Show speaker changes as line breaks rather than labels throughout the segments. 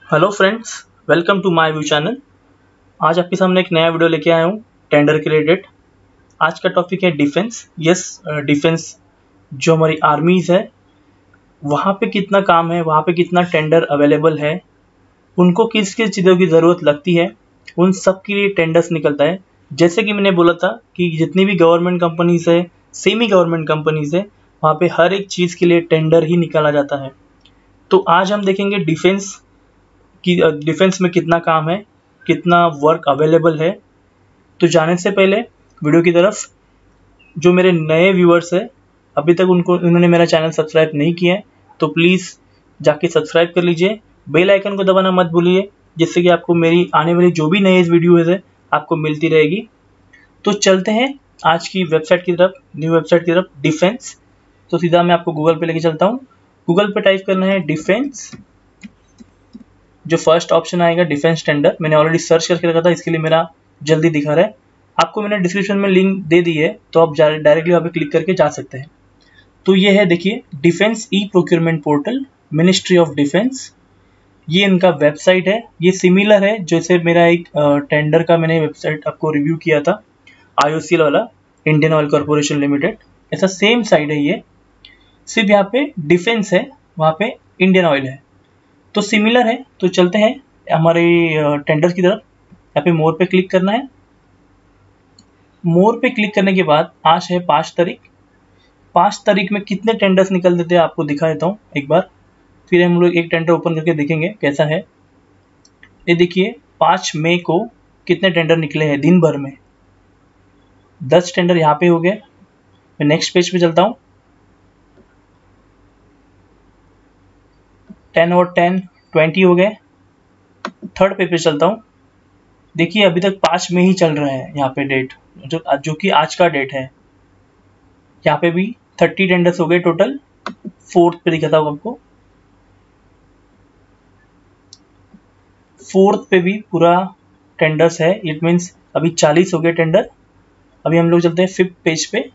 Hello friends, welcome to my view channel. आज आपके सामने एक नया वीडियो लेके आया हूँ टेंडर के रिलेटेड। आज का टॉपिक है डिफेंस। डिफेंस जो हमारी आर्मीज़ है वहाँ पे कितना काम है, वहाँ पे कितना टेंडर अवेलेबल है, उनको किस किस चीज़ों की ज़रूरत लगती है, उन सब के लिए टेंडर्स निकलता है। जैसे कि मैंने बोला था कि जितनी भी गवर्नमेंट कंपनीज है, सेमी गवर्नमेंट कंपनीज है, वहाँ पे हर एक चीज़ के लिए टेंडर ही निकाला जाता है। तो आज हम देखेंगे डिफेंस में कितना काम है, कितना वर्क अवेलेबल है। तो जाने से पहले वीडियो की तरफ, जो मेरे नए व्यूअर्स हैं अभी तक उन्होंने मेरा चैनल सब्सक्राइब नहीं किया है तो प्लीज़ जाके सब्सक्राइब कर लीजिए। बेल आइकन को दबाना मत भूलिए, जिससे कि आपको मेरी आने वाली जो भी नए वीडियोज़ है आपको मिलती रहेगी। तो चलते हैं आज की वेबसाइट की तरफ, न्यू वेबसाइट की तरफ, डिफेंस। तो सीधा मैं आपको गूगल पे लेके चलता हूँ। गूगल पे टाइप करना है डिफेंस। जो फर्स्ट ऑप्शन आएगा डिफेंस टेंडर, मैंने ऑलरेडी सर्च करके रखा था, इसके लिए मेरा जल्दी दिखा रहा है। आपको मैंने डिस्क्रिप्शन में लिंक दे दी है, तो आप डायरेक्टली वहाँ पे क्लिक करके जा सकते हैं। तो ये है, देखिए, defence e procurement portal, ministry of defence. ये इनका वेबसाइट है। ये सिमिलर है जैसे मेरा एक टेंडर का मैंने वेबसाइट आपको रिव्यू किया था, IOCL वाला, इंडियन ऑयल कॉर्पोरेशन लिमिटेड। ऐसा सेम साइट है ये, सिर्फ यहाँ पे डिफेंस है, वहाँ पे इंडियन ऑयल है, तो सिमिलर है। तो चलते हैं हमारे टेंडर की तरफ। यहाँ पे मोर पे क्लिक करना है। मोर पे क्लिक करने के बाद आज है 5 तारीख। 5 तारीख में कितने टेंडर्स निकल देते हैं आपको दिखा देता हूँ एक बार। फिर हम लोग एक टेंडर ओपन करके देखेंगे कैसा है। ये देखिए, 5 मई को कितने टेंडर निकले हैं दिन भर में। 10 टेंडर यहाँ पे हो गए। मैं नेक्स्ट पेज पे चलता हूँ। 10 और 10 20 हो गए। थर्ड पेज पे चलता हूँ। देखिए, अभी तक 5 मई ही चल रहा है यहाँ पे डेट, जो कि आज का डेट है। यहाँ पे भी 30 टेंडर्स हो गए टोटल। फोर्थ पे दिखाता हूँ आपको। फोर्थ पे भी पूरा टेंडर्स है, इट मीन्स अभी 40 हो गए टेंडर। अभी हम लोग चलते हैं 5th पेज पे।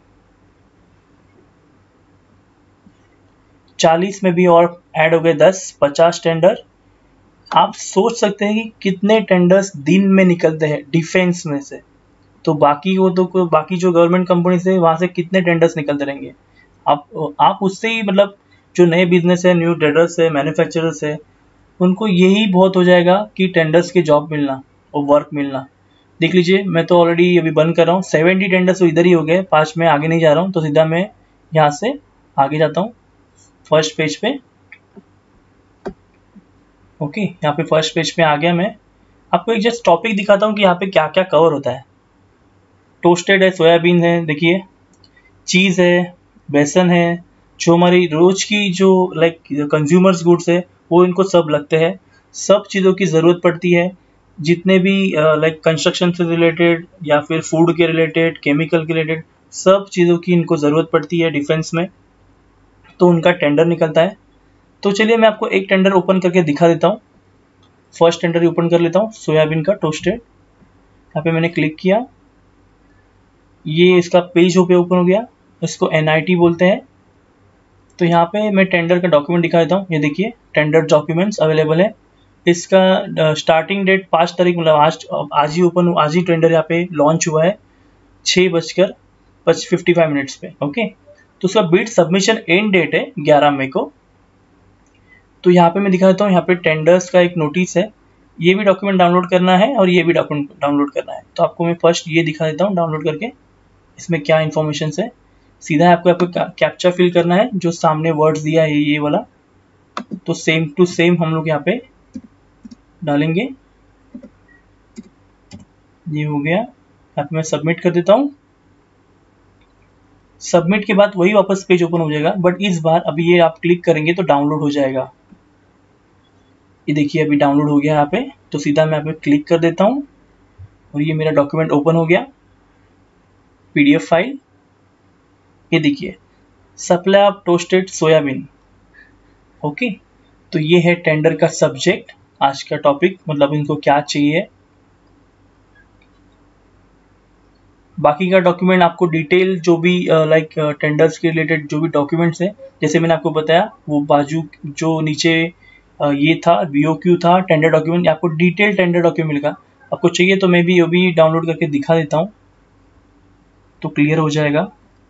40 में भी और ऐड हो गए 50 टेंडर। आप सोच सकते हैं कि कितने टेंडर्स दिन में निकलते हैं डिफेंस में से। तो बाकी जो गवर्नमेंट कंपनी से वहां से कितने टेंडर्स निकलते रहेंगे। आप उससे ही, मतलब जो नए बिजनेस है, न्यू ट्रेडर्स है, मैन्युफैक्चरर्स है, उनको यही बहुत हो जाएगा कि टेंडर्स की जॉब मिलना और वर्क मिलना। देख लीजिए, मैं तो ऑलरेडी अभी बंद कर रहा हूँ। 70 टेंडर्स तो इधर ही हो गए। 5 में आगे नहीं जा रहा हूँ, तो सीधा मैं यहाँ से आगे जाता हूँ फर्स्ट पेज पे। ओके, यहाँ पे फर्स्ट पेज पे आ गया मैं। आपको एक जस्ट टॉपिक दिखाता हूँ कि यहाँ पे क्या क्या कवर होता है। टोस्टेड है, सोयाबीन है, देखिए, चीज़ है, बेसन है, जो हमारी रोज की जो लाइक कंज्यूमर्स गुड्स है वो इनको सब लगते हैं। सब चीज़ों की ज़रूरत पड़ती है, जितने भी लाइक कंस्ट्रक्शन से रिलेटेड या फिर फूड के रिलेटेड, केमिकल के रिलेटेड, सब चीज़ों की इनको ज़रूरत पड़ती है डिफेंस में। तो उनका टेंडर निकलता है। तो चलिए मैं आपको एक टेंडर ओपन करके दिखा देता हूँ। फर्स्ट टेंडर ओपन कर लेता हूँ, सोयाबीन का टोस्टेड। यहाँ पे मैंने क्लिक किया, ये इसका पेज पे ओपन हो गया। इसको NIT बोलते हैं। तो यहाँ पे मैं टेंडर का डॉक्यूमेंट दिखा देता हूँ। ये देखिए, टेंडर डॉक्यूमेंट्स अवेलेबल है। इसका स्टार्टिंग डेट 5 तारीख, मतलब आज ही टेंडर यहाँ पे लॉन्च हुआ है 6:55 पे। ओके, तो उसका बिड सबमिशन एंड डेट है 11 मई को। तो यहाँ पे मैं दिखा देता हूँ, यहाँ पे टेंडर्स का एक नोटिस है। ये भी डॉक्यूमेंट डाउनलोड करना है और ये भी डॉक्यूमेंट डाउनलोड करना है। तो आपको मैं फर्स्ट ये दिखा देता हूँ डाउनलोड करके, इसमें क्या इन्फॉर्मेशन है। सीधा आपको कैप्चा फिल करना है, जो सामने वर्ड्स दिया है ये वाला। तो सेम टू सेम हम लोग यहाँ पे डालेंगे। ये हो गया। यहाँ पे मैं सबमिट कर देता हूँ। सबमिट के बाद वही वापस पेज ओपन हो जाएगा, बट इस बार अभी ये आप क्लिक करेंगे तो डाउनलोड हो जाएगा। ये देखिए, अभी डाउनलोड हो गया यहाँ पे। तो सीधा मैं यहाँ पे क्लिक कर देता हूँ और ये मेरा डॉक्यूमेंट ओपन हो गया, PDF फाइल। ये देखिए, supply of toasted soybean. Okay, तो ये है टेंडर का सब्जेक्ट, आज का टॉपिक, मतलब इनको क्या चाहिए। बाकी का डॉक्यूमेंट आपको डिटेल जो भी लाइक टेंडर्स के रिलेटेड जो भी डॉक्यूमेंट्स है, जैसे मैंने आपको बताया, वो बाजू जो नीचे ये था BOQ था, टेंडर डॉक्यूमेंट, आपको डिटेल टेंडर डॉक्यूमेंट मिलेगा। आपको चाहिए तो मैं भी ये भी डाउनलोड करके दिखा देता हूँ तो क्लियर हो जाएगा।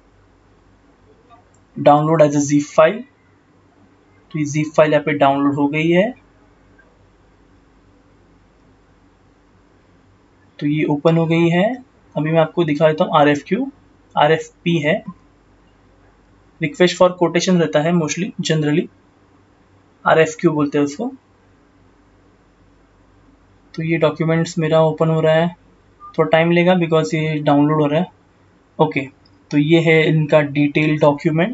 Download as a zip file, तो ये zip फाइल यहाँ पे डाउनलोड हो गई है। तो ये ओपन हो गई है। अभी मैं आपको दिखा देता हूँ RFP है, रिक्वेस्ट फॉर कोटेशन रहता है मोस्टली, जनरली RFQ बोलते हैं उसको। तो ये डॉक्यूमेंट्स मेरा ओपन हो रहा है, थोड़ा टाइम लेगा बिकॉज ये डाउनलोड हो रहा है। ओके, तो ये है इनका detail document.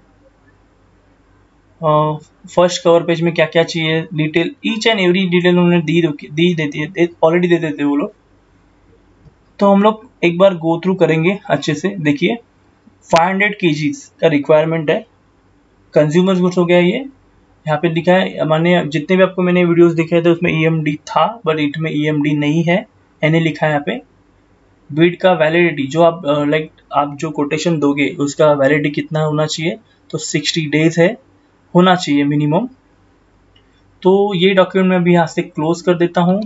First cover page में क्या क्या चाहिए detail, each and every detail उन्होंने दी देती है, ऑलरेडी दे देते हैं वो लोग। तो हम लोग एक बार गो थ्रू करेंगे अच्छे से। देखिए 500 kgs का रिक्वायरमेंट है, कंज्यूमर्स गुड्स हो गया ये। यहाँ पे लिखा है, मैंने जितने भी आपको मैंने वीडियोस दिखाए थे उसमें EMD था, बट इसमें EMD नहीं है, NA लिखा है यहाँ पे। बिड का वैलिडिटी जो आप आप जो कोटेशन दोगे उसका वैलिडिटी कितना होना चाहिए, तो 60 डेज है, होना चाहिए मिनिमम। तो ये डॉक्यूमेंट मैं अभी यहाँ से क्लोज कर देता हूँ।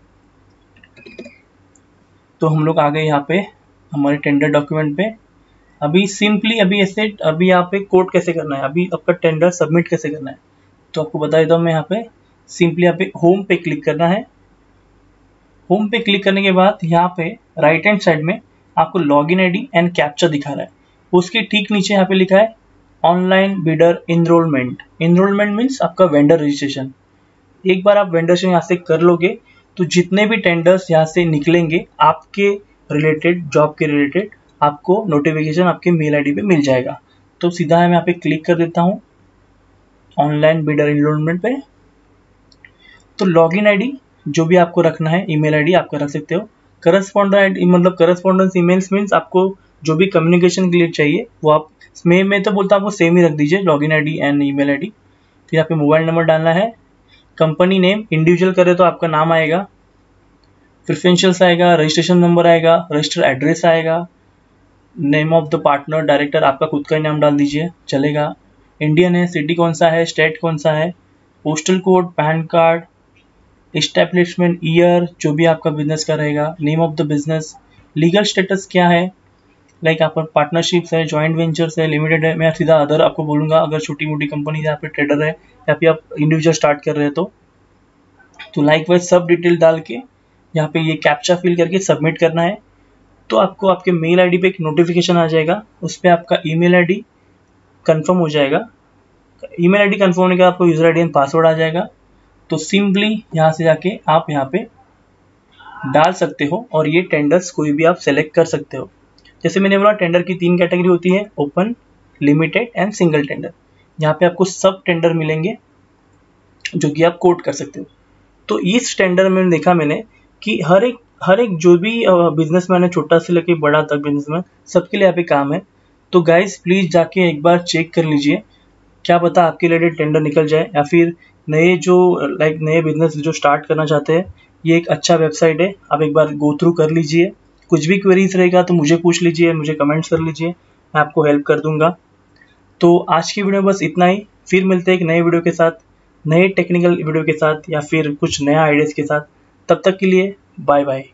तो हम लोग आ गए यहाँ पे हमारे टेंडर डॉक्यूमेंट पे। अभी सिंपली अभी यहाँ पे कोड कैसे करना है, अभी आपका टेंडर सबमिट कैसे करना है, तो आपको बता देता हूँ मैं। यहाँ पे सिंपली यहाँ पे होम पे क्लिक करना है। होम पे क्लिक करने के बाद यहाँ पे राइट हैंड साइड में आपको लॉगिन ID एंड कैप्चा दिखा रहा है। उसके ठीक नीचे यहाँ पे लिखा है online bidder enrolment. Enrolment means आपका वेंडर रजिस्ट्रेशन। एक बार आप वेंडर से यहाँ से कर लोगे तो जितने भी टेंडर्स यहाँ से निकलेंगे आपके रिलेटेड, जॉब के रिलेटेड, आपको नोटिफिकेशन आपके मेल ID पे मिल जाएगा। तो सीधा मैं यहाँ पे क्लिक कर देता हूँ ऑनलाइन बिडर इनरोलमेंट पे। तो लॉगिन ID जो भी आपको रखना है, ईमेल ID आपका रख सकते हो। करस्पॉन्डेंट मतलब करस्पॉन्डेंस ईमेल्स मीन्स आपको जो भी कम्युनिकेशन के लिए चाहिए वो आप मैं तो बोलता हूँ आपको सेम ही रख दीजिए, login ID and email ID। फिर यहाँ पे मोबाइल नंबर डालना है। कंपनी नेम इंडिविजुअल करे तो आपका नाम आएगा, प्रेफरेंशियल्स आएगा, रजिस्ट्रेशन नंबर आएगा, रजिस्टर एड्रेस आएगा, name of the partner director आपका खुद का ही नाम डाल दीजिए चलेगा। इंडियन है, सिटी कौन सा है, स्टेट कौन सा है, postal code, PAN card, establishment year जो भी आपका बिजनेस का रहेगा, name of the business, legal status क्या है, आपका पार्टनरशिप्स है, जॉइंट वेंचर्स है, लिमिटेड है। मैं सीधा अदर आपको बोलूँगा अगर छोटी मोटी कंपनी यहाँ पे ट्रेडर है या फिर आप इंडिविजुअल स्टार्ट कर रहे हो तो लाइकवाइज सब डिटेल डाल के यहाँ पे ये कैप्चा फिल करके सबमिट करना है। तो आपको आपके मेल ID पे एक नोटिफिकेशन आ जाएगा, उस पर आपका ईमेल ID कंफर्म हो जाएगा। ईमेल ID कंफर्म होने के बाद आपको यूजर ID एंड पासवर्ड आ जाएगा। तो सिंपली यहाँ से जाके आप यहाँ पे डाल सकते हो और ये टेंडर्स कोई भी आप सेलेक्ट कर सकते हो। जैसे मैंने बोला टेंडर की 3 कैटेगरी होती है, open, limited and single tender. यहाँ पे आपको सब टेंडर मिलेंगे जो कि आप कोट कर सकते हो। तो इस टेंडर में देखा मैंने कि हर एक जो भी बिजनेसमैन है, छोटा से लेके बड़ा तक बिजनेसमैन, सबके लिए यहाँ पे काम है। तो गाइज प्लीज जाके एक बार चेक कर लीजिए, क्या पता आपके रिलेटेड टेंडर निकल जाए, या फिर नए बिजनेस जो स्टार्ट करना चाहते हैं, ये एक अच्छा वेबसाइट है, आप एक बार गो थ्रू कर लीजिए। कुछ भी क्वेरीज रहेगा तो मुझे पूछ लीजिए, मुझे कमेंट्स कर लीजिए, मैं आपको हेल्प कर दूंगा। तो आज की वीडियो बस इतना ही, फिर मिलते हैं एक नए वीडियो के साथ, नए टेक्निकल वीडियो के साथ या फिर कुछ नया आइडियाज़ के साथ। तब तक के लिए बाय बाय।